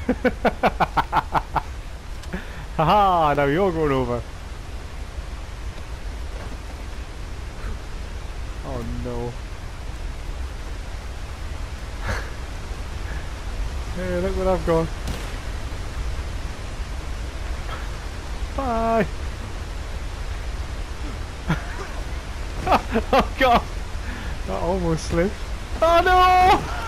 Haha, now you're going over. Oh no. Hey, look what I've got. Bye. Oh god. That almost slipped. Oh no!